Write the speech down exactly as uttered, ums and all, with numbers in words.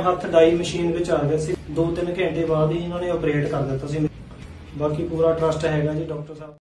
ਹੱਥ ਡਾਈ ਮਸ਼ੀਨ ਵਿੱਚ ਆ ਗਿਆ ਸੀ। ਦੋ ਤਿੰਨ ਘੰਟੇ ਬਾਅਦ ਹੀ ਇਹਨਾਂ ਨੇ ਆਪਰੇਟ ਕਰ ਦਿੱਤਾ ਸੀ। ਬਾਕੀ ਪੂਰਾ ਟਰਸਟ ਹੈਗਾ ਜੀ ਡਾਕਟਰ ਸਾਹਿਬ।